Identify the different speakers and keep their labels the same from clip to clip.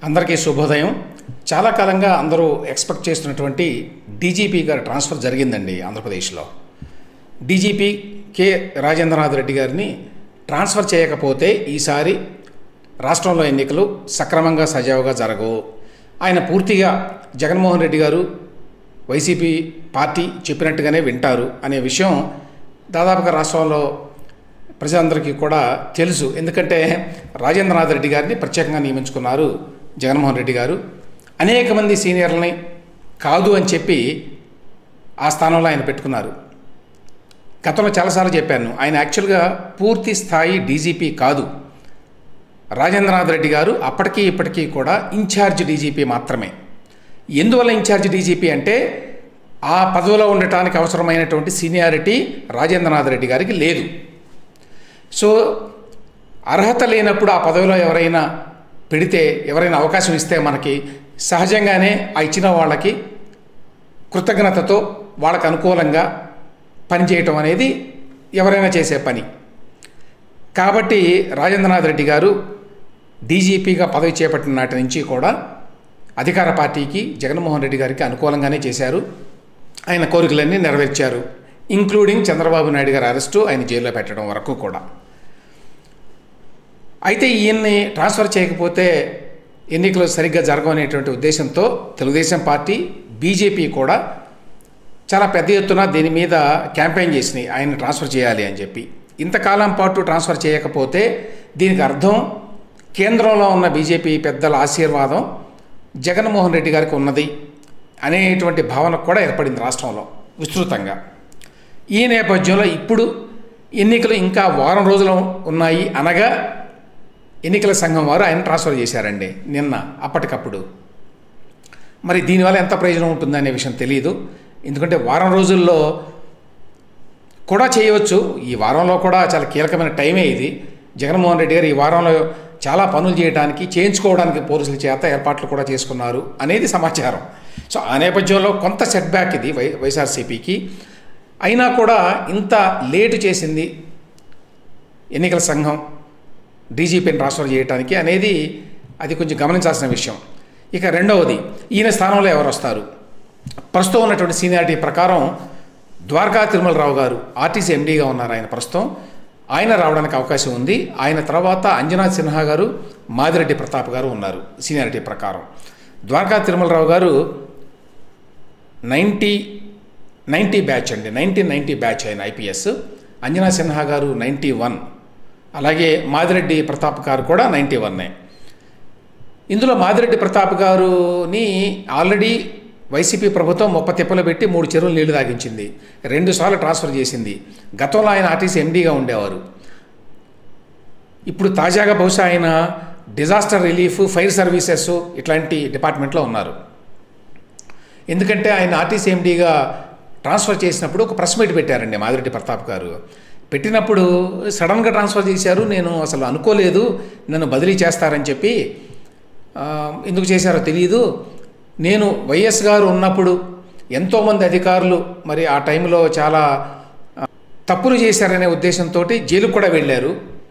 Speaker 1: అందరికీ శుభోదయం. చాలా కాలంగా అందరూ ఎక్స్పెక్ట్ చేస్తున్నటువంటి డీజీపీ గారి ట్రాన్స్ఫర్ జరిగిందండి ఆంధ్రప్రదేశ్లో. డీజీపీ కె రాజేంద్రనాథ్ రెడ్డి గారిని ట్రాన్స్ఫర్ చేయకపోతే ఈసారి రాష్ట్రంలో ఎన్నికలు సక్రమంగా సజావుగా జరగవు. ఆయన పూర్తిగా జగన్మోహన్ రెడ్డి గారు వైసీపీ పార్టీ చెప్పినట్టుగానే వింటారు అనే విషయం దాదాపుగా రాష్ట్రంలో ప్రజలందరికీ కూడా తెలుసు. ఎందుకంటే రాజేంద్రనాథ్ రెడ్డి గారిని ప్రత్యేకంగా నియమించుకున్నారు జగన్మోహన్ రెడ్డి గారు. అనేక మంది సీనియర్లని కాదు అని చెప్పి ఆ స్థానంలో ఆయన పెట్టుకున్నారు. గతంలో చాలాసార్లు చెప్పాను, ఆయన యాక్చువల్గా పూర్తి స్థాయి డీజీపీ కాదు. రాజేంద్రనాథ్ రెడ్డి గారు అప్పటికీ ఇప్పటికీ కూడా ఇన్ఛార్జ్ డీజీపీ మాత్రమే. ఎందువల్ల ఇన్ఛార్జ్ డీజీపీ అంటే ఆ పదవిలో ఉండటానికి అవసరమైనటువంటి సీనియారిటీ రాజేంద్రనాథ్ రెడ్డి గారికి లేదు. సో అర్హత లేనప్పుడు ఆ పదవిలో ఎవరైనా పెడితే, ఎవరైనా అవకాశం ఇస్తే మనకి సహజంగానే ఆ ఇచ్చిన వాళ్ళకి కృతజ్ఞతతో వాళ్ళకు అనుకూలంగా పనిచేయటం అనేది ఎవరైనా చేసే పని. కాబట్టి రాజేంద్రనాథ్ రెడ్డి గారు డీజీపీగా పదవి చేపట్టిన నాటి నుంచి కూడా అధికార పార్టీకి జగన్మోహన్ రెడ్డి గారికి అనుకూలంగానే చేశారు. ఆయన కోరికలన్నీ నెరవేర్చారు, ఇంక్లూడింగ్ చంద్రబాబు నాయుడు గారి అరెస్టు, ఆయన జైల్లో పెట్టడం వరకు కూడా. అయితే ఈయన్ని ట్రాన్స్ఫర్ చేయకపోతే ఎన్నికలు సరిగ్గా జరగవనేటువంటి ఉద్దేశంతో తెలుగుదేశం పార్టీ, బీజేపీ కూడా చాలా పెద్ద ఎత్తున దీని మీద క్యాంపెయిన్ చేసినాయి, ఆయన ట్రాన్స్ఫర్ చేయాలి అని చెప్పి. ఇంతకాలం పాటు ట్రాన్స్ఫర్ చేయకపోతే దీనికి అర్థం కేంద్రంలో ఉన్న బీజేపీ పెద్దల ఆశీర్వాదం జగన్మోహన్ రెడ్డి గారికి ఉన్నది అనేటువంటి భావన కూడా ఏర్పడింది రాష్ట్రంలో విస్తృతంగా. ఈ నేపథ్యంలో ఇప్పుడు ఎన్నికలు ఇంకా వారం రోజులు ఉన్నాయి అనగా ఎన్నికల సంఘం వారు ఆయన ట్రాన్స్ఫర్ చేశారండి నిన్న అప్పటికప్పుడు. మరి దీనివల్ల ఎంత ప్రయోజనం ఉంటుందనే విషయం తెలియదు. ఎందుకంటే వారం రోజుల్లో కూడా చేయవచ్చు. ఈ వారంలో కూడా చాలా కీలకమైన టైమే ఇది. జగన్మోహన్ రెడ్డి గారు ఈ వారంలో చాలా పనులు చేయడానికి, చేయించుకోవడానికి పోలీసుల చేత ఏర్పాట్లు కూడా చేసుకున్నారు అనేది సమాచారం. సో ఆ నేపథ్యంలో కొంత సెట్ బ్యాక్ ఇది వైఎస్ఆర్సీపీకి. అయినా కూడా ఇంత లేటు చేసింది ఎన్నికల సంఘం డీజీపీని ట్రాన్స్ఫర్ చేయడానికి అనేది అది కొంచెం గమనించాల్సిన విషయం. ఇక రెండవది, ఈయన స్థానంలో ఎవరు వస్తారు? ప్రస్తుతం ఉన్నటువంటి సీనియారిటీ ప్రకారం ద్వారకా తిరుమలరావు గారు ఆర్టీసీ ఎండీగా ఉన్నారు ఆయన ప్రస్తుతం. ఆయన రావడానికి అవకాశం ఉంది. ఆయన తర్వాత అంజనా సిన్హా గారు, మాదిరెడ్డి ప్రతాప్ గారు ఉన్నారు సీనియారిటీ ప్రకారం. ద్వారకా తిరుమలరావు గారు 1990 బ్యాచ్ అండి, 1990 బ్యాచ్ ఆయన ఐపీఎస్. అంజనా సిన్హా గారు 91, అలాగే మాదిరెడ్డి ప్రతాప్ గారు కూడా 91. ఇందులో మాదిరెడ్డి ప్రతాప్ గారుని ఆల్రెడీ వైసీపీ ప్రభుత్వం 30 తిప్పలు పెట్టి 3 చెరువులు నీళ్లు తాగించింది, 2 సార్లు ట్రాన్స్ఫర్ చేసింది. గతంలో ఆయన ఆర్టీసీ ఎండీగా ఉండేవారు. ఇప్పుడు తాజాగా బహుశా ఆయన డిజాస్టర్ రిలీఫ్, ఫైర్ సర్వీసెస్ ఇట్లాంటి డిపార్ట్మెంట్లో ఉన్నారు. ఎందుకంటే ఆయన ఆర్టీసీ ఎండీగా ట్రాన్స్ఫర్ చేసినప్పుడు ఒక ప్రెస్ మీట్ పెట్టారండి మాదిరెడ్డి ప్రతాప్ గారు. పెట్టినప్పుడు సడన్గా ట్రాన్స్ఫర్ చేశారు, నేను అసలు అనుకోలేదు నన్ను బదిలీ చేస్తారని చెప్పి. ఎందుకు చేశారో తెలియదు. నేను వైఎస్ గారు ఉన్నప్పుడు ఎంతోమంది అధికారులు మరి ఆ టైంలో చాలా తప్పులు చేశారనే ఉద్దేశంతో జైలుకు కూడా వెళ్ళారు.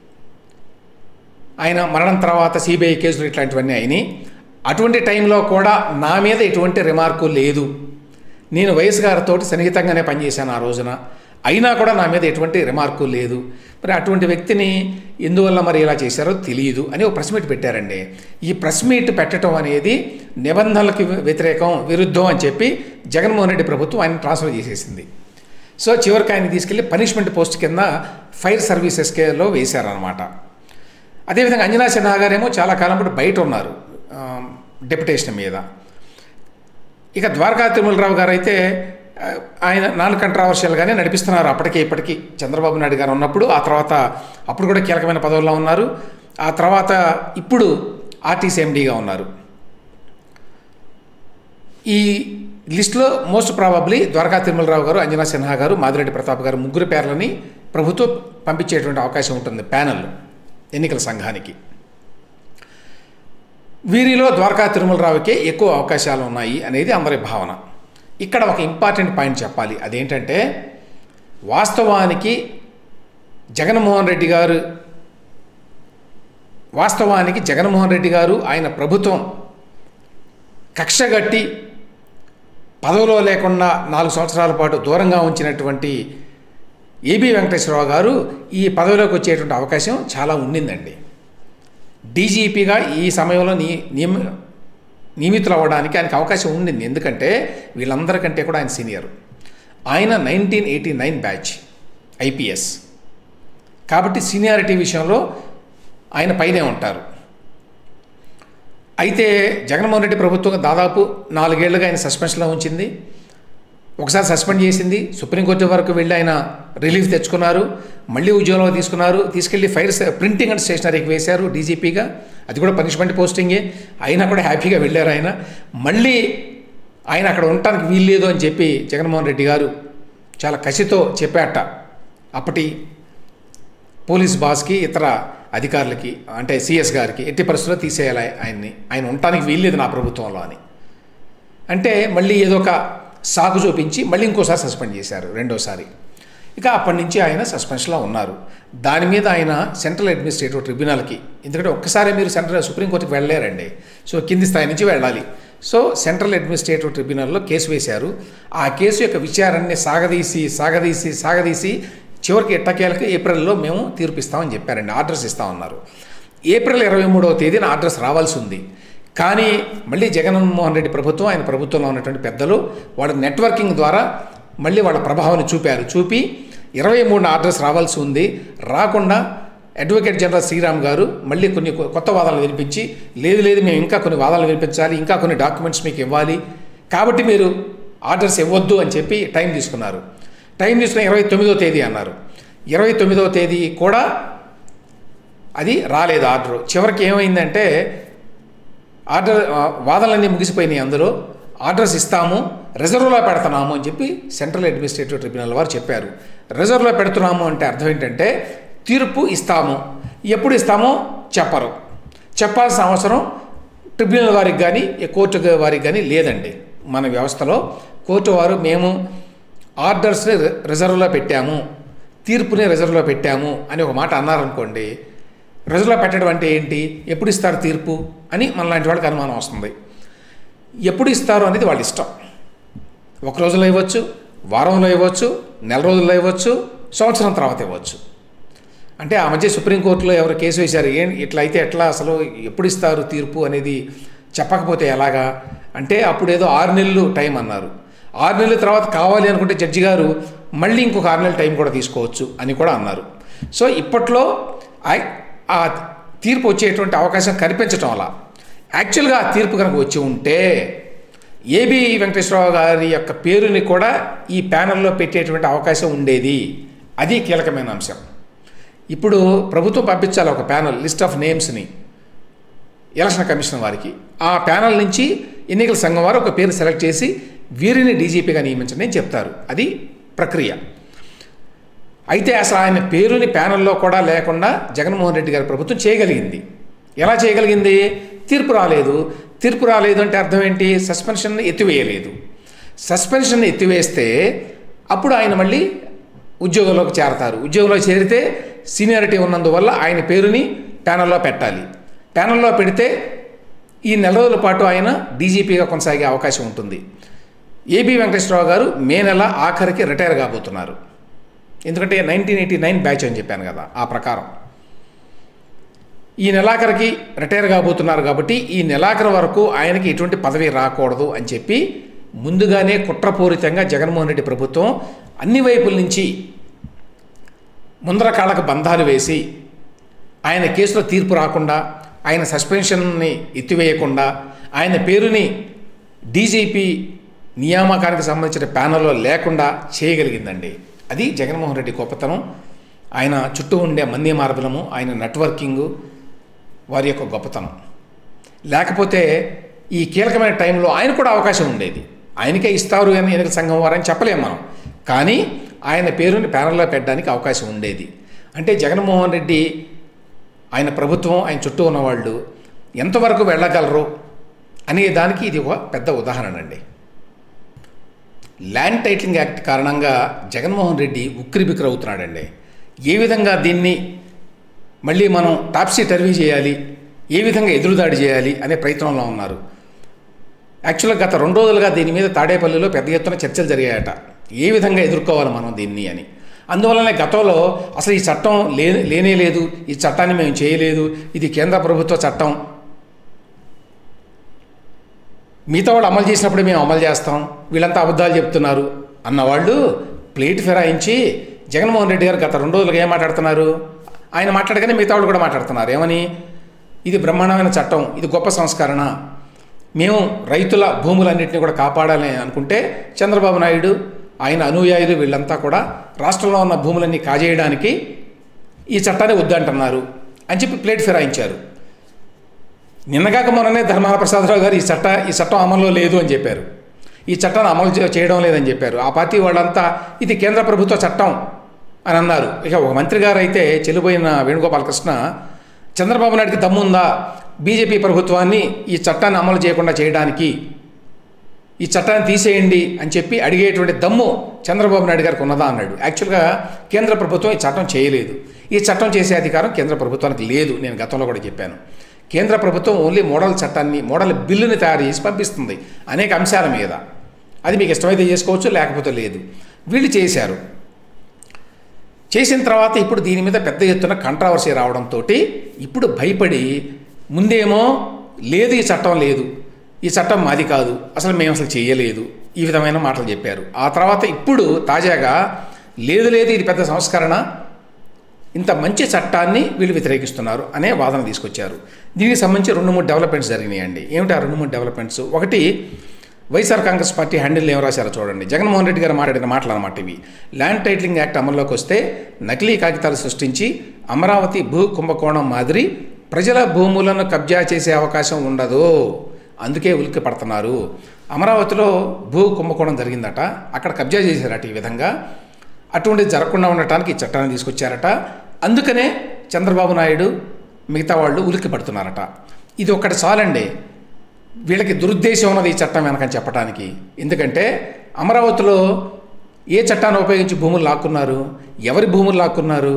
Speaker 1: ఆయన మరణం తర్వాత సిబిఐ కేసులు ఇట్లాంటివన్నీ అయినాయి. అటువంటి టైంలో కూడా నా మీద ఎటువంటి రిమార్కు లేదు. నేను వైఎస్ గారితో సన్నిహితంగానే పనిచేశాను ఆ రోజున, అయినా కూడా నా మీద ఎటువంటి రిమార్కు లేదు. మరి అటువంటి వ్యక్తిని ఎందువల్ల మరి ఇలా చేశారో తెలియదు అని ఒక ప్రెస్ మీట్ పెట్టారండి. ఈ ప్రెస్ మీట్ పెట్టడం అనేది నిబంధనలకు వ్యతిరేకం, విరుద్ధం అని చెప్పి జగన్మోహన్ రెడ్డి ప్రభుత్వం ఆయన ట్రాన్స్ఫర్ చేసేసింది. సో చివరికి ఆయన తీసుకెళ్ళి పనిష్మెంట్ పోస్ట్ కింద ఫైర్ సర్వీసెస్లో వేశారనమాట. అదేవిధంగా అంజనా సిన్హా గారేమో చాలా కాలం పాటు బయట ఉన్నారు డెప్యుటేషన్ మీద. ఇక ద్వారకా తిరుమలరావు గారు అయితే ఆయన నాన్ కంట్రావర్షియల్గానే నడిపిస్తున్నారు అప్పటికే ఇప్పటికీ. చంద్రబాబు నాయుడు గారు ఉన్నప్పుడు, ఆ తర్వాత అప్పుడు కూడా కీలకమైన పదవుల్లో ఉన్నారు. ఆ తర్వాత ఇప్పుడు ఆర్టీసీ ఎండీగా ఉన్నారు. ఈ లిస్టులో మోస్ట్ ప్రాబబ్లీ ద్వారకా తిరుమలరావు గారు, అంజనా సిన్హా గారు, మాదిరెడ్డి ప్రతాప్ గారు ముగ్గురు పేర్లని ప్రభుత్వం పంపించేటువంటి అవకాశం ఉంటుంది ప్యానెల్ ఎన్నికల సంఘానికి. వీరిలో ద్వారకా తిరుమలరావుకే ఎక్కువ అవకాశాలు ఉన్నాయి అనేది అందరి భావన. ఇక్కడ ఒక ఇంపార్టెంట్ పాయింట్ చెప్పాలి. అదేంటంటే వాస్తవానికి జగన్మోహన్ రెడ్డి గారు వాస్తవానికి జగన్మోహన్ రెడ్డి గారు ఆయన ప్రభుత్వం కక్షగట్టి పదవిలో లేకుండా 4 సంవత్సరాల పాటు దూరంగా ఉంచినటువంటి ఏబి వెంకటేశ్వరరావు గారు ఈ పదవిలోకి వచ్చేటువంటి అవకాశం చాలా ఉండిందండి. డీజీపీగా ఈ సమయంలో నియమితులు అవ్వడానికి ఆయనకు అవకాశం ఉండింది. ఎందుకంటే వీళ్ళందరికంటే కూడా ఆయన సీనియర్. ఆయన 1989 బ్యాచ్ ఐపీఎస్ కాబట్టి సీనియారిటీ విషయంలో ఆయన పైనే ఉంటారు. అయితే జగన్మోహన్ రెడ్డి ప్రభుత్వం దాదాపు 4 ఏళ్లుగా ఆయన సస్పెన్షన్లో ఉంచింది. ఒకసారి సస్పెండ్ చేసింది, సుప్రీంకోర్టు వరకు వెళ్ళి ఆయన రిలీఫ్ తెచ్చుకున్నారు, మళ్ళీ ఉద్యోగంలో తీసుకెళ్ళి ఫైర్స్ ప్రింటింగ్ అండ్ స్టేషనరీకి వేశారు డీజీపీగా. అది కూడా పనిష్మెంట్ పోస్టింగే. అయినా కూడా హ్యాపీగా వెళ్ళారు ఆయన. మళ్ళీ ఆయన అక్కడ ఉండటానికి వీల్లేదు అని చెప్పి జగన్మోహన్ రెడ్డి గారు చాలా కసితో చెప్పాట అప్పటి పోలీస్ బాస్కి, ఇతర అధికారులకి, అంటే సిఎస్ గారికి ఎట్టి పరిస్థితుల్లో తీసేయాలి ఆయన ఉండటానికి వీల్లేదు నా ప్రభుత్వంలో అని. అంటే మళ్ళీ ఏదో ఒక సాకు చూపించి మళ్ళీ ఇంకోసారి సస్పెండ్ చేశారు, రెండోసారి. ఇక అప్పటి నుంచి ఆయన సస్పెన్షన్లో ఉన్నారు. దాని మీద ఆయన సెంట్రల్ అడ్మినిస్ట్రేటివ్ ట్రిబ్యునల్కి, ఎందుకంటే ఒక్కసారి మీరు సుప్రీంకోర్టుకి వెళ్ళలేరండి, సో కింది స్థాయి నుంచి వెళ్ళాలి. సో సెంట్రల్ అడ్మినిస్ట్రేటివ్ ట్రిబ్యునల్లో కేసు వేశారు. ఆ కేసు యొక్క విచారణని సాగదీసి చివరికి ఎట్టకేలకు ఏప్రిల్లో మేము తీర్పిస్తామని చెప్పారండి, ఆర్డర్స్ ఇస్తామన్నారు. ఏప్రిల్ 23వ తేదీన ఆర్డర్స్ రావాల్సి ఉంది. కానీ మళ్ళీ జగన్మోహన్ రెడ్డి ప్రభుత్వం, ఆయన ప్రభుత్వంలో ఉన్నటువంటి పెద్దలు వాళ్ళ నెట్వర్కింగ్ ద్వారా మళ్ళీ వాళ్ళ ప్రభావాన్ని చూపి 23న ఆర్డర్స్ రావాల్సి ఉంది. రాకుండా అడ్వకేట్ జనరల్ శ్రీరామ్ గారు మళ్ళీ కొన్ని కొత్త వాదనలు వినిపించి, లేదు మేము ఇంకా కొన్ని వాదనలు వినిపించాలి, ఇంకా కొన్ని డాక్యుమెంట్స్ మీకు ఇవ్వాలి, కాబట్టి మీరు ఆర్డర్స్ ఇవ్వద్దు అని చెప్పి టైం తీసుకున్నారు. టైం తీసుకుని 29వ తేదీ అన్నారు. 29వ తేదీ కూడా అది రాలేదు ఆర్డర్. చివరికి ఏమైందంటే వాదనలన్నీ ముగిసిపోయినాయి. అందులో ఆర్డర్స్ ఇస్తాము, రిజర్వ్లో పెడుతున్నాము అని చెప్పి సెంట్రల్ అడ్మినిస్ట్రేటివ్ ట్రిబ్యునల్ వారు చెప్పారు. రిజర్వ్లో పెడుతున్నాము అంటే అర్థం ఏంటంటే తీర్పు ఇస్తాము, ఎప్పుడు ఇస్తామో చెప్పరు. చెప్పాల్సిన అవసరం ట్రిబ్యునల్ వారికి కానీ కోర్టు వారికి కానీ లేదండి. మన వ్యవస్థలో కోర్టు వారు మేము ఆర్డర్స్ని రిజర్వ్లో పెట్టాము, తీర్పుని రిజర్వ్లో పెట్టాము అని ఒక మాట అన్నారనుకోండి, రిజర్వ్లో పెట్టడం అంటే ఏంటి, ఎప్పుడు ఇస్తారు తీర్పు అని మనలాంటి వాళ్ళకి అనుమానం వస్తుంది. ఎప్పుడు ఇస్తారు అనేది వాళ్ళ ఇష్టం. 1 రోజులో ఇవ్వచ్చు, వారంలో ఇవ్వచ్చు, నెల రోజుల్లో ఇవ్వచ్చు, సంవత్సరం తర్వాత ఇవ్వచ్చు. అంటే ఆ మధ్య సుప్రీంకోర్టులో ఎవరు కేసు వేశారు, ఇట్లా అయితే ఎట్లా, అసలు ఎప్పుడు ఇస్తారు తీర్పు అనేది చెప్పకపోతే ఎలాగా అంటే అప్పుడేదో 6 నెలలు టైం అన్నారు. 6 నెలల తర్వాత కావాలి అనుకుంటే జడ్జి గారు మళ్ళీ ఇంకొక 6 నెలల టైం కూడా తీసుకోవచ్చు అని కూడా అన్నారు. సో ఇప్పట్లో ఆ తీర్పు వచ్చేటువంటి అవకాశం కనిపించటం వల్ల యాక్చువల్గా ఆ తీర్పు కనుక వచ్చి ఉంటే ఏబి వెంకటేశ్వరరావు గారి యొక్క పేరుని కూడా ఈ ప్యానెల్లో పెట్టేటువంటి అవకాశం ఉండేది. అది కీలకమైన అంశం. ఇప్పుడు ప్రభుత్వం పంపించాలి ఒక ప్యానెల్, లిస్ట్ ఆఫ్ నేమ్స్ని ఎలక్షన్ కమిషన్ వారికి. ఆ ప్యానెల్ నుంచి ఎన్నికల సంఘం వారు ఒక పేరు సెలెక్ట్ చేసి వీరిని డీజీపీగా నియమించండి అని చెప్తారు. అది ప్రక్రియ. అయితే అసలు ఆయన పేరుని ప్యానెల్లో కూడా లేకుండా జగన్మోహన్ రెడ్డి గారి ప్రభుత్వం చేయగలిగింది. ఎలా చేయగలిగింది? తీర్పు రాలేదు అంటే అర్థం ఏంటి? సస్పెన్షన్ ఎత్తివేయలేదు. సస్పెన్షన్ ఎత్తివేస్తే అప్పుడు ఆయన మళ్ళీ ఉద్యోగంలోకి చేరతారు. ఉద్యోగంలో చేరితే సీనియారిటీ ఉన్నందువల్ల ఆయన పేరుని ప్యానెల్లో పెట్టాలి. ప్యానెల్లో పెడితే ఈ నెల రోజుల పాటు ఆయన డీజీపీగా కొనసాగే అవకాశం ఉంటుంది. ఏబి వెంకటేశ్వరరావు గారు మే నెల ఆఖరికి రిటైర్ కాబోతున్నారు. ఎందుకంటే 1989 బ్యాచ్ అని చెప్పాను కదా, ఆ ప్రకారం ఈ నెలాఖరికి రిటైర్ కాబోతున్నారు. కాబట్టి ఈ నెలాఖరు వరకు ఆయనకి ఎటువంటి పదవి రాకూడదు అని చెప్పి ముందుగానే కుట్రపూరితంగా జగన్మోహన్ రెడ్డి ప్రభుత్వం అన్ని వైపుల నుంచి ముందర కాళ్ళకు బంధాలు వేసి ఆయన కేసులో తీర్పు రాకుండా, ఆయన సస్పెన్షన్ని ఎత్తివేయకుండా, ఆయన పేరుని డీజీపీ నియామకానికి సంబంధించిన ప్యానెల్లో లేకుండా చేయగలిగిందండి. అది జగన్మోహన్ రెడ్డి గొప్పతనం. ఆయన చుట్టూ ఉండే మంది మార్బలము, ఆయన నెట్వర్కింగు, వారి యొక్క గొప్పతనం. లేకపోతే ఈ కీలకమైన టైంలో ఆయన కూడా అవకాశం ఉండేది. ఆయనకే ఇస్తారు అని ఎన్నికల సంఘం వారని చెప్పలేము మనం, కానీ ఆయన పేరుని ప్యానెల్లో పెట్టడానికి అవకాశం ఉండేది. అంటే జగన్మోహన్ రెడ్డి, ఆయన ప్రభుత్వం, ఆయన చుట్టూ ఉన్నవాళ్ళు ఎంతవరకు వెళ్ళగలరు అనే దానికి ఇది ఒక పెద్ద ఉదాహరణ అండి. ల్యాండ్ టైటిలింగ్ యాక్ట్ కారణంగా జగన్మోహన్ రెడ్డి ఉక్కిరిబిక్కిరి అవుతున్నాడండి. ఏ విధంగా దీన్ని మళ్ళీ మనం టాప్సీ టర్వీ చేయాలి, ఏ విధంగా ఎదురుదాడి చేయాలి అనే ప్రయత్నంలో ఉన్నారు. యాక్చువల్గా గత 2 రోజులుగా దీని మీద తాడేపల్లిలో పెద్ద ఎత్తున చర్చలు జరిగాయట, ఏ విధంగా ఎదుర్కోవాలి మనం దీన్ని అని. అందువల్లనే గతంలో అసలు ఈ చట్టం లేనే లేదు, ఈ చట్టాన్ని మేము చేయలేదు, ఇది కేంద్ర ప్రభుత్వ చట్టం, మిగతా వాళ్ళు అమలు చేసినప్పుడే మేము అమలు చేస్తాం, వీళ్ళంతా అబద్ధాలు చెప్తున్నారు అన్నవాళ్ళు ప్లేట్ ఫిరాయించి జగన్మోహన్ రెడ్డి గారు గత 2 రోజులుగా ఏం మాట్లాడుతున్నారు? ఆయన మాట్లాడగానే మిగతా వాళ్ళు కూడా మాట్లాడుతున్నారు. ఏమని? ఇది బ్రహ్మాండమైన చట్టం, ఇది గొప్ప సంస్కరణ, మేము రైతుల భూములన్నింటినీ కూడా కాపాడాలని అనుకుంటే చంద్రబాబు నాయుడు ఆయన అనుయాయులు వీళ్ళంతా కూడా రాష్ట్రంలో ఉన్న భూములన్నీ కాజేయడానికి ఈ చట్టాన్ని వద్దంటున్నారు అని చెప్పి ప్లేట్ ఫిరాయించారు. నిన్నగాక మొన్ననే ధర్మాన ప్రసాదరావు గారు ఈ చట్టం అమల్లో లేదు అని చెప్పారు, ఈ చట్టాన్ని అమలు చేయడం లేదని చెప్పారు. ఆ పార్టీ వాళ్ళంతా ఇది కేంద్ర ప్రభుత్వ చట్టం అని అన్నారు. ఇక ఒక మంత్రి గారు అయితే చెల్లిపోయిన వేణుగోపాలకృష్ణ, చంద్రబాబు నాయుడికి దమ్ముందా బీజేపీ ప్రభుత్వాన్ని ఈ చట్టాన్ని అమలు చేయకుండా చేయడానికి, ఈ చట్టాన్ని తీసేయండి అని చెప్పి అడిగేటువంటి దమ్ము చంద్రబాబు నాయుడు గారికి ఉన్నదా అన్నాడు. యాక్చువల్గా కేంద్ర ప్రభుత్వం ఈ చట్టం చేయలేదు, ఈ చట్టం చేసే అధికారం కేంద్ర ప్రభుత్వానికి లేదు. నేను గతంలో కూడా చెప్పాను, కేంద్ర ప్రభుత్వం ఓన్లీ మోడల్ బిల్లుని తయారు చేసి పంపిస్తుంది అనేక అంశాల మీద. అది మీకు ఇష్టమైతే చేసుకోవచ్చు, లేకపోతే లేదు. వీళ్ళు చేశారు. చేసిన తర్వాత ఇప్పుడు దీని మీద పెద్ద ఎత్తున కంట్రవర్సీ రావడంతో ఇప్పుడు భయపడి, ముందేమో లేదు ఈ చట్టం లేదు, ఈ చట్టం మాది కాదు, అసలు మేము అసలు చేయలేదు, ఈ విధమైన మాటలు చెప్పారు. ఆ తర్వాత ఇప్పుడు తాజాగా లేదు ఇది పెద్ద సంస్కరణ, ఇంత మంచి చట్టాన్ని వీళ్ళు వ్యతిరేకిస్తున్నారు అనే వాదన తీసుకొచ్చారు. దీనికి సంబంధించి 2-3 డెవలప్మెంట్స్ జరిగినాయండి. ఏమిటి ఆ 2-3 డెవలప్మెంట్స్? ఒకటి, వైఎస్ఆర్ కాంగ్రెస్ పార్టీ హ్యాండిల్ ఏం రాశారో చూడండి. జగన్మోహన్ రెడ్డి గారు మాట్లాడిన మాటలు అన్నమాట ఇవి. ల్యాండ్ టైటిలింగ్ యాక్ట్ అమల్లోకి వస్తే నకిలీ కాగితాలు సృష్టించి అమరావతి భూ కుంభకోణం మాదిరి ప్రజల భూములను కబ్జా చేసే అవకాశం ఉండదు, అందుకే ఉలిక్కి పడుతున్నారు. అమరావతిలో భూ కుంభకోణం జరిగిందట, అక్కడ కబ్జా చేశారట. ఈ విధంగా అటువంటిది జరగకుండా ఉండటానికి ఈ చట్టాన్ని తీసుకొచ్చారట. అందుకనే చంద్రబాబు నాయుడు మిగతా వాళ్ళు ఉలిక్కి పడుతున్నారట. ఇది ఒక్కటి చాలండి వీళ్ళకి దురుద్దేశం ఉన్నది ఈ చట్టం వెనకని చెప్పడానికి. ఎందుకంటే అమరావతిలో ఏ చట్టాన్ని ఉపయోగించి భూములు లాక్కున్నారు? ఎవరి భూములు లాక్కున్నారు?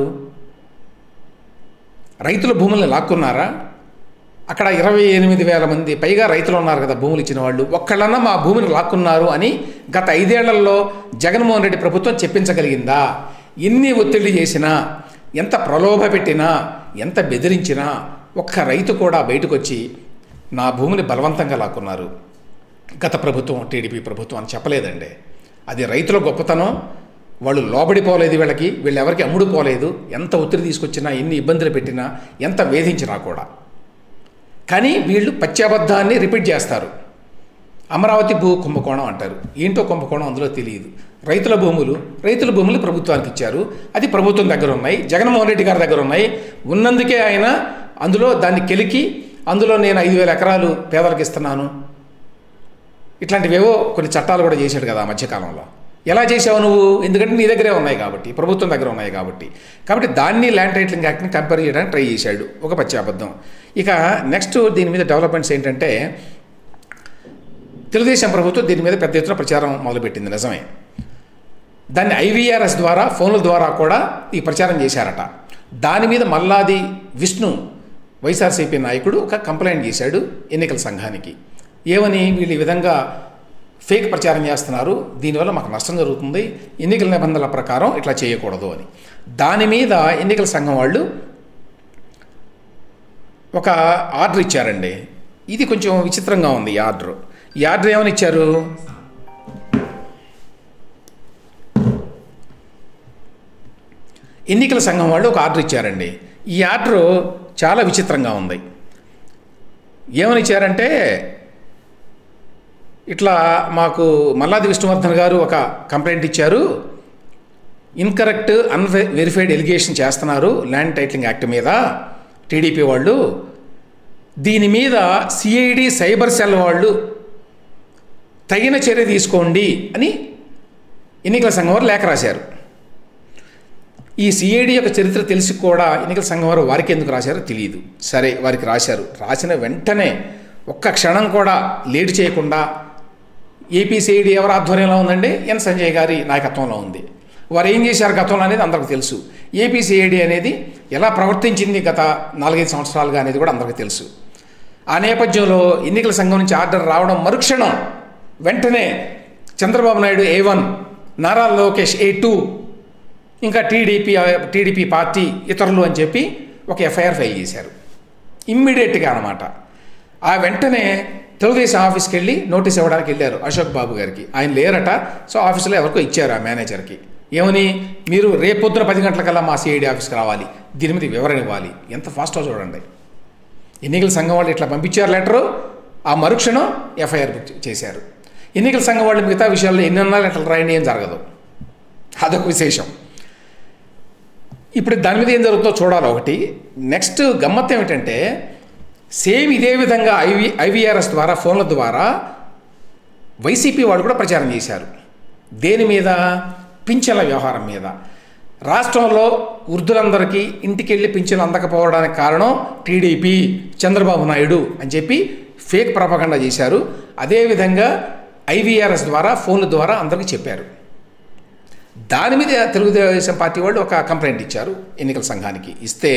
Speaker 1: రైతుల భూములను లాక్కున్నారా? అక్కడ 28,000 మంది పైగా రైతులు ఉన్నారు కదా భూములు ఇచ్చిన వాళ్ళు, ఒక్కళ్ళన్నా మా భూమిని లాక్కున్నారు అని గత 5 ఏళ్లలో జగన్మోహన్ రెడ్డి ప్రభుత్వం చెప్పించగలిగిందా? ఎన్ని ఒత్తిడి చేసినా, ఎంత ప్రలోభ పెట్టినా, ఎంత బెదిరించినా ఒక్క రైతు కూడా బయటకు వచ్చి నా భూమిని బలవంతంగా లాక్కున్నారు గత ప్రభుత్వం, టీడీపీ ప్రభుత్వం అని చెప్పలేదండి. అది రైతుల గొప్పతనం. వాళ్ళు లోబడిపోలేదు, వీళ్ళు ఎవరికి అమ్ముడుపోలేదు. ఎంత ఒత్తిడి తీసుకొచ్చినా, ఎన్ని ఇబ్బందులు పెట్టినా, ఎంత వేధించినా కూడా. కానీ వీళ్ళు పచ్చాబద్ధాన్ని రిపీట్ చేస్తారు. అమరావతి భూ కుంభకోణం అంటారు. ఏంటో కుంభకోణం అందులో తెలియదు. రైతుల భూములు ప్రభుత్వానికి ఇచ్చారు, అది ప్రభుత్వం దగ్గర ఉన్నాయి, జగన్మోహన్ రెడ్డి గారి దగ్గర ఉన్నాయి. ఉన్నందుకే ఆయన అందులో దాన్ని కెలికి, అందులో నేను 5,000 ఎకరాలు పేదలకు ఇస్తున్నాను, ఇట్లాంటివేవో కొన్ని చట్టాలు కూడా చేశాడు కదా ఆ మధ్యకాలంలో. ఎలా చేసావు నువ్వు? ఎందుకంటే నీ దగ్గరే ఉన్నాయి కాబట్టి, ప్రభుత్వం దగ్గర ఉన్నాయి కాబట్టి దాన్ని ల్యాండ్ టైటిలింగ్ యాక్ట్ని కంపేర్ చేయడానికి ట్రై చేశాడు, ఒక పచ్చాబద్ధం. ఇక నెక్స్ట్ దీని మీద డెవలప్మెంట్స్ ఏంటంటే, తెలుగుదేశం ప్రభుత్వం దీని మీద పెద్ద ఎత్తున ప్రచారం మొదలుపెట్టింది, నిజమే. దాన్ని IVRS ద్వారా, ఫోన్ల ద్వారా కూడా ఈ ప్రచారం చేశారట. దాని మీద మల్లాది విష్ణు వైఎస్ఆర్సీపీ నాయకుడు ఒక కంప్లైంట్ చేశాడు ఎన్నికల సంఘానికి. ఏమని? వీళ్ళు ఈ విధంగా ఫేక్ ప్రచారం చేస్తున్నారు, దీనివల్ల మాకు నష్టం జరుగుతుంది, ఎన్నికల నిబంధనల ప్రకారం ఇట్లా చేయకూడదు అని. దాని మీద ఎన్నికల సంఘం వాళ్ళు ఒక ఆర్డర్ ఇచ్చారండి. ఇది కొంచెం విచిత్రంగా ఉంది ఈ ఆర్డర్ ఏమని ఇచ్చారు? ఎన్నికల సంఘం వాళ్ళు ఒక ఆర్డర్ ఇచ్చారండి. ఈ ఆర్డరు చాలా విచిత్రంగా ఉంది. ఏమని ఇచ్చారంటే, ఇట్లా మాకు మల్లాది విష్ణువర్ధన్ గారు ఒక కంప్లైంట్ ఇచ్చారు, ఇన్కరెక్ట్ అన్వెరిఫైడ్ ఎలిగేషన్ చేస్తున్నారు ల్యాండ్ టైటిలింగ్ యాక్ట్ మీద టీడీపీ వాళ్ళు. దీని మీద CID సైబర్ సెల్ వాళ్ళు తగిన చర్య తీసుకోండి అని ఎన్నికల సంఘం వారు లేఖ రాశారు. ఈ CID యొక్క చరిత్ర తెలిసి కూడా ఎన్నికల సంఘం వారు వారికి ఎందుకు రాశారో తెలియదు. సరే, వారికి రాశారు. రాసిన వెంటనే ఒక్క క్షణం కూడా లేట్ చేయకుండా ఏపీ CID ఎవరి ఆధ్వర్యంలో ఉందండి? ఎన్ సంజయ్ గారి నాయకత్వంలో ఉంది. వారు ఏం చేశారు గతంలో అనేది అందరికీ తెలుసు. ఏపీ CID అనేది ఎలా ప్రవర్తించింది గత 4-5 సంవత్సరాలుగా అనేది కూడా అందరికీ తెలుసు. ఆ నేపథ్యంలో ఎన్నికల సంఘం నుంచి ఆర్డర్ రావడం మరుక్షణం వెంటనే చంద్రబాబు నాయుడు A1, నారా లోకేష్ A2, ఇంకా టీడీపీ పార్టీ ఇతరులు అని చెప్పి ఒక ఎఫ్ఐఆర్ ఫైల్ చేశారు ఇమ్మీడియట్గా అనమాట. ఆ వెంటనే తెలుగుదేశం ఆఫీస్కి వెళ్ళి నోటీస్ ఇవ్వడానికి వెళ్ళారు అశోక్ బాబు గారికి. ఆయన లేరట. సో ఆఫీసులో ఎవరికో ఇచ్చారు ఆ మేనేజర్కి. ఏమని, మీరు రేపొద్దున 10 గంటలకల్లా మా సిఐడి ఆఫీస్కి రావాలి, దీని మీద వివరణ ఇవ్వాలి. ఎంత ఫాస్ట్గా చూడండి. ఎన్నికల సంఘం వాళ్ళు ఇట్లా పంపించారు లెటరు, ఆ మరుక్షణం ఎఫ్ఐఆర్ బుక్ చేశారు. ఎన్నికల సంఘం వాళ్ళు మిగతా విషయాల్లో ఎన్నన్నా లెటర్లు రాయండి, ఏం జరగదు. అదొక విశేషం. ఇప్పుడు దాని మీద ఏం జరుగుతుందో చూడాలి. ఒకటి నెక్స్ట్ గమ్మత్తు ఏమిటంటే, సేమ్ ఇదే విధంగా ఐవీఆర్ఎస్ ద్వారా, ఫోన్ల ద్వారా వైసీపీ వాళ్ళు కూడా ప్రచారం చేశారు. దేని మీద? పింఛన్ల వ్యవహారం మీద. రాష్ట్రంలో వృద్ధులందరికీ ఇంటికెళ్ళి పింఛన్లు అందకపోవడానికి కారణం టీడీపీ, చంద్రబాబు నాయుడు అని చెప్పి ఫేక్ ప్రపగండా చేశారు. అదేవిధంగా ఐవీఆర్ఎస్ ద్వారా, ఫోన్ల ద్వారా అందరికీ చెప్పారు. దాని మీద తెలుగుదేశం పార్టీ వాళ్ళు ఒక కంప్లైంట్ ఇచ్చారు ఎన్నికల సంఘానికి. ఇస్తే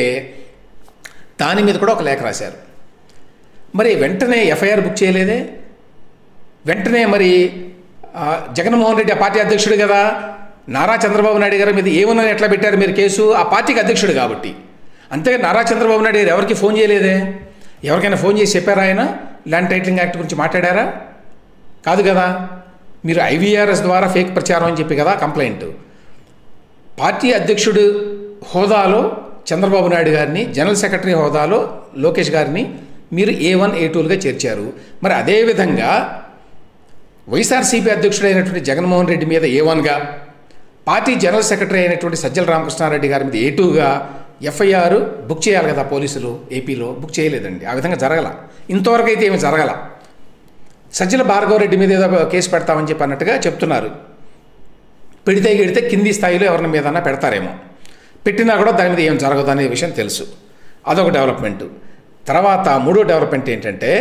Speaker 1: దాని మీద కూడా ఒక లేఖ రాశారు. మరి వెంటనే ఎఫ్ఐఆర్ బుక్ చేయలేదే? వెంటనే మరి జగన్మోహన్ రెడ్డి ఆ పార్టీ అధ్యక్షుడు కదా, నారా చంద్రబాబు నాయుడు గారి మీద ఏమన్నా ఎట్లా పెట్టారు మీరు కేసు? ఆ పార్టీకి అధ్యక్షుడు కాబట్టి. అంతే, నారా చంద్రబాబు నాయుడు గారు ఎవరికి ఫోన్ చేయలేదే? ఎవరికైనా ఫోన్ చేసి చెప్పారా? ఆయన ల్యాండ్ టైటిలింగ్ యాక్ట్ గురించి మాట్లాడారా? కాదు కదా. మీరు ఐవీఆర్ఎస్ ద్వారా ఫేక్ ప్రచారం అని చెప్పి కదా కంప్లైంట్. పార్టీ అధ్యక్షుడు హోదాలో చంద్రబాబు నాయుడు గారిని, జనరల్ సెక్రటరీ హోదాలో లోకేష్ గారిని మీరు A1, A2లుగా చేర్చారు. మరి అదేవిధంగా వైఎస్ఆర్సీపీ అధ్యక్షుడైనటువంటి జగన్మోహన్ రెడ్డి మీద A1గా, పార్టీ జనరల్ సెక్రటరీ అయినటువంటి సజ్జల రామకృష్ణారెడ్డి గారి మీద A2గా ఎఫ్ఐఆర్ బుక్ చేయాలి కదా పోలీసులు. ఏపీలో బుక్ చేయలేదండి. ఆ విధంగా జరగల. ఇంతవరకు అయితే ఏమి జరగల. సజ్జల భార్గవరెడ్డి మీద ఏదో కేసు పెడతామని చెప్పి అన్నట్టుగా చెప్తున్నారు. పెడితే గెడితే కింది స్థాయిలో ఎవరిని మీదన్నా పెడతారేమో. పెట్టినా కూడా దాని మీద ఏం జరగదు అనే విషయం తెలుసు. అదొక డెవలప్మెంట్. తర్వాత మూడో డెవలప్మెంట్ ఏంటంటే,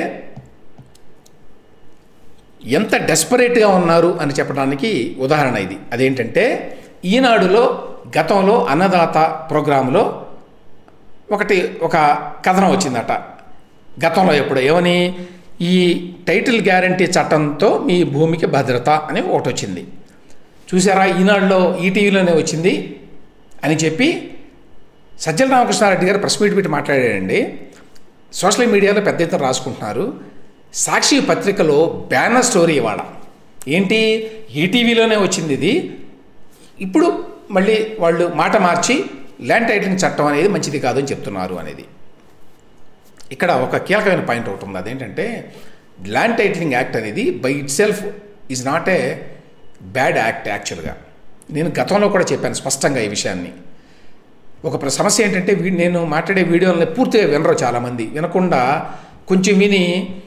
Speaker 1: ఎంత డెస్పరేట్గా ఉన్నారు అని చెప్పడానికి ఉదాహరణ ఇది. అదేంటంటే, ఈనాడులో గతంలో అన్నదాత ప్రోగ్రాంలో ఒక కథనం వచ్చిందట. గతంలో ఎప్పుడు ఏమని, ఈ టైటిల్ గ్యారంటీ చట్టంతో మీ భూమికి భద్రత అని ఒకటి వచ్చింది. చూసారా, ఈనాడులో ఈటీవీలోనే వచ్చింది అని చెప్పి సజ్జల రామకృష్ణారెడ్డి గారు ప్రెస్ మీట్ పెట్టి మాట్లాడారండి. సోషల్ మీడియాలో పెద్ద ఎత్తున రాసుకుంటున్నారు. సాక్షి పత్రికలో బ్యానర్ స్టోరీ ఇవాళ ఏంటి, ఈటీవీలోనే వచ్చింది ఇది, ఇప్పుడు మళ్ళీ వాళ్ళు మాట మార్చి ల్యాండ్ టైటిలింగ్ చట్టం అనేది మంచిది కాదు అని చెప్తున్నారు అనేది. ఇక్కడ ఒక కీలకమైన పాయింట్ ఒకటి ఉంది. అదేంటంటే, ల్యాండ్ టైటిలింగ్ యాక్ట్ అనేది by itself is not a bad act. యాక్చువల్గా నేను గతంలో కూడా చెప్పాను స్పష్టంగా ఈ విషయాన్ని. ఒక సమస్య ఏంటంటే, నేను మాట్లాడే వీడియోలని పూర్తిగా వినరు చాలామంది. వినకుండా కొంచెం విని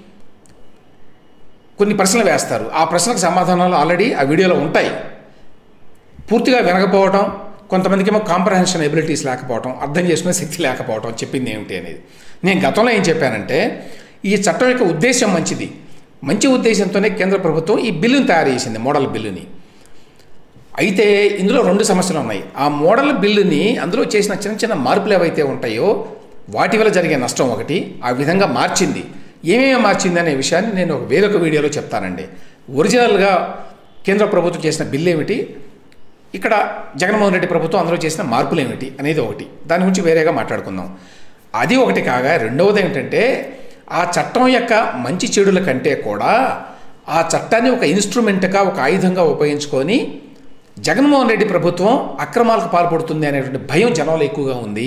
Speaker 1: కొన్ని ప్రశ్నలు వేస్తారు. ఆ ప్రశ్నలకు సమాధానాలు ఆల్రెడీ ఆ వీడియోలో ఉంటాయి. పూర్తిగా వినకపోవడం, కొంతమందికి ఏమో కాంప్రహెన్షన్ ఎబిలిటీస్ లేకపోవడం, అర్థం చేసుకునే శక్తి లేకపోవడం, చెప్పింది ఏమిటి అనేది. నేను గతంలో ఏం చెప్పానంటే, ఈ చట్టం యొక్క ఉద్దేశం మంచిది. మంచి ఉద్దేశంతోనే కేంద్ర ప్రభుత్వం ఈ బిల్లుని తయారు చేసింది, మోడల్ బిల్లుని. అయితే ఇందులో 2 సమస్యలు ఉన్నాయి. ఆ మోడల్ బిల్లుని అందులో చేసిన చిన్న చిన్న మార్పులు ఏవైతే ఉంటాయో వాటి వల్ల జరిగే నష్టం ఒకటి, ఆ విధంగా మార్చింది. ఏమేమి మార్చింది అనే విషయాన్ని నేను వేరొక వీడియోలో చెప్తానండి. ఒరిజినల్గా కేంద్ర ప్రభుత్వం చేసిన బిల్లు ఏమిటి, ఇక్కడ జగన్మోహన్ రెడ్డి ప్రభుత్వం అందులో చేసిన మార్పులు ఏమిటి అనేది ఒకటి. దాని గురించి వేరేగా మాట్లాడుకుందాం. అది ఒకటి కాగా, రెండవది ఏమిటంటే, ఆ చట్టం యొక్క మంచి చెడుల కంటే కూడా ఆ చట్టాన్ని ఒక ఇన్స్ట్రుమెంట్గా, ఒక ఆయుధంగా ఉపయోగించుకొని జగన్మోహన్ రెడ్డి ప్రభుత్వం అక్రమాలకు పాల్పడుతుంది అనేటువంటి భయం జనంలో ఎక్కువగా ఉంది.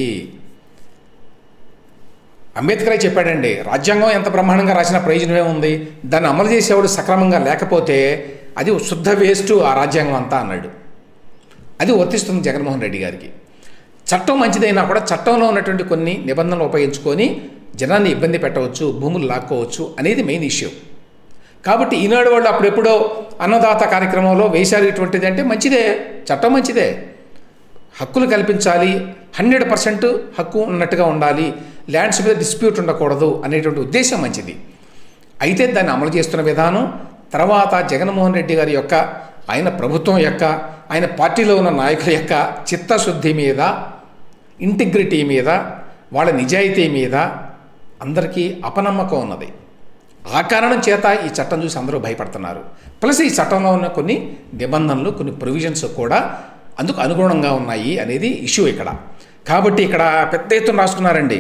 Speaker 1: అంబేద్కరే చెప్పాడండి, రాజ్యాంగం ఎంత బ్రహ్మాండంగా రాసిన ప్రయోజనమే ఉంది, దాన్ని అమలు చేసేవాడు సక్రమంగా లేకపోతే అది శుద్ధ వేస్ట్ ఆ రాజ్యాంగం అంతా అన్నాడు. అది వర్తిస్తుంది జగన్మోహన్ రెడ్డి గారికి. చట్టం మంచిదైనా కూడా చట్టంలో ఉన్నటువంటి కొన్ని నిబంధనలు ఉపయోగించుకొని జనాన్ని ఇబ్బంది పెట్టవచ్చు, భూములు లాక్కోవచ్చు అనేది మెయిన్ ఇష్యూ. కాబట్టి ఈనాడు వాళ్ళు అప్పుడెప్పుడో అన్నదాత కార్యక్రమంలో వేశారు ఇటువంటిది అంటే మంచిదే, చట్టం మంచిదే. హక్కులు కల్పించాలి, 100% హక్కు ఉన్నట్టుగా ఉండాలి, ల్యాండ్స్ మీద డిస్ప్యూట్ ఉండకూడదు అనేటువంటి ఉద్దేశం మంచిది. అయితే దాన్ని అమలు చేస్తున్న విధానం, తర్వాత జగన్మోహన్ రెడ్డి గారి యొక్క, ఆయన ప్రభుత్వం యొక్క, ఆయన పార్టీలో ఉన్న నాయకుల యొక్క చిత్తశుద్ధి మీద, ఇంటిగ్రిటీ మీద, వాళ్ళ నిజాయితీ మీద అందరికీ అపనమ్మకం ఉన్నది. ఆ కారణం చేత ఈ చట్టం చూసి అందరూ భయపడుతున్నారు. ప్లస్ ఈ చట్టంలో ఉన్న కొన్ని నిబంధనలు, కొన్ని ప్రొవిజన్స్ కూడా అందుకు అనుగుణంగా ఉన్నాయి అనేది ఇష్యూ ఇక్కడ. కాబట్టి ఇక్కడ పెద్ద ఎత్తున రాసుకున్నారండి.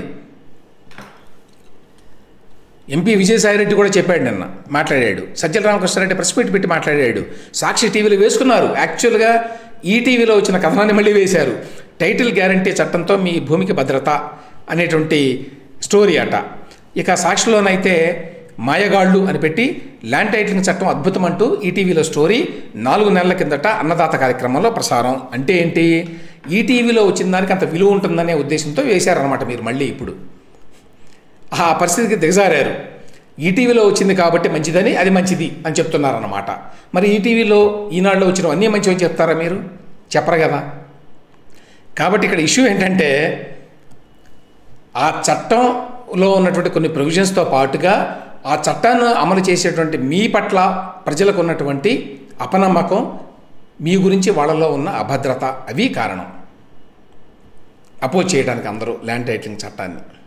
Speaker 1: ఎంపీ విజయసాయిరెడ్డి కూడా చెప్పాడు, నిన్న మాట్లాడాడు. సజ్జల రామకృష్ణారెడ్డి ప్రెస్ మీట్ పెట్టి మాట్లాడాడు. సాక్షి టీవీలో వేసుకున్నారు. యాక్చువల్గా ఈటీవీలో వచ్చిన కథనాన్ని మళ్ళీ వేశారు. టైటిల్ గ్యారంటీ చట్టంతో మీ భూమికి భద్రత అనేటువంటి స్టోరీ అట. ఇక సాక్షిలోనైతే మాయగాళ్ళు అని పెట్టి ల్యాండ్ టైటిలింగ్ చట్టం అద్భుతం అంటూ ఈటీవీలో స్టోరీ 4 నెలల కిందట అన్నదాత కార్యక్రమంలో ప్రసారం. అంటే ఏంటి, ఈటీవీలో వచ్చిన దానికి అంత విలువ ఉంటుందనే ఉద్దేశంతో వేశారనమాట. మీరు మళ్ళీ ఇప్పుడు ఆ పరిస్థితికి దిగజారారు. ఈటీవీలో వచ్చింది కాబట్టి మంచిదని, అది మంచిది అని చెప్తున్నారన్నమాట. మరి ఈటీవీలో ఈనాడులో వచ్చిన అన్నీ మంచివని చెప్తారా మీరు? చెప్పరు కదా. కాబట్టి ఇక్కడ ఇష్యూ ఏంటంటే ఆ చట్టంలో ఉన్నటువంటి కొన్ని ప్రొవిజన్స్తో పాటుగా ఆ చట్టాన్ని అమలు చేసేటువంటి మీ పట్ల ప్రజలకు ఉన్నటువంటి అపనమ్మకం, మీ గురించి వాళ్ళలో ఉన్న అభద్రత, అవి కారణం అపోజ్ చేయడానికి అందరూ ల్యాండ్ టైటిలింగ్ చట్టాన్ని.